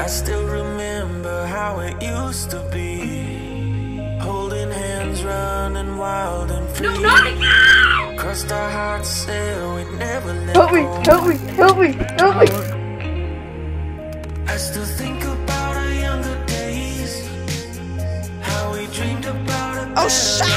I still remember how it used to be, holding hands, running wild and free. No, not again! Crossed our hearts, said we'd never let Help me, go. help me, help me, help me. I still think about our younger days, how we dreamed about a Oh shit!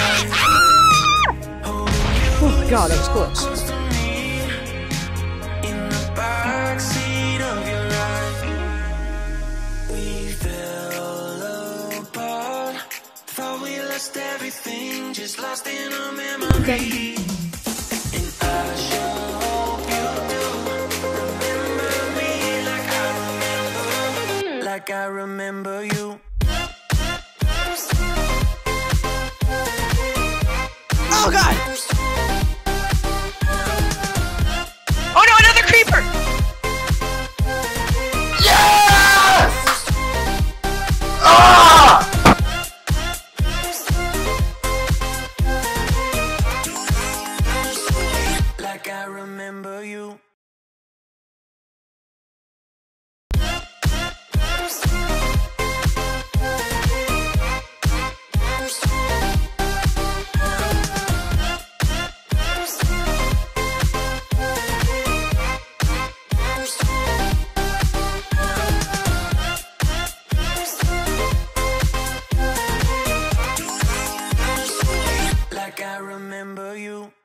Oh god, that was close. close to me, in the backseat of your ride. We fell apart, thought we lost everything, just lost in a memory. And I sure hope you do remember me like I remember you.